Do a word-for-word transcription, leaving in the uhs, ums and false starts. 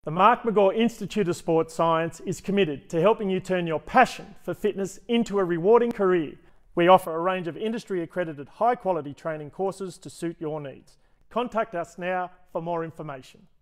The Mark McGaw Institute of Sports Science is committed to helping you turn your passion for fitness into a rewarding career. We offer a range of industry-accredited high-quality training courses to suit your needs. Contact us now for more information.